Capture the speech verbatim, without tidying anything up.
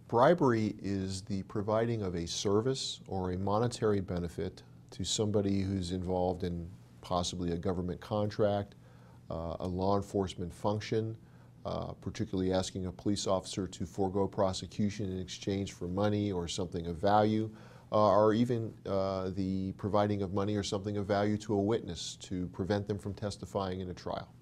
Bribery is the providing of a service or a monetary benefit to somebody who's involved in possibly a government contract, uh, a law enforcement function, uh, particularly asking a police officer to forego prosecution in exchange for money or something of value, uh, or even uh, the providing of money or something of value to a witness to prevent them from testifying in a trial.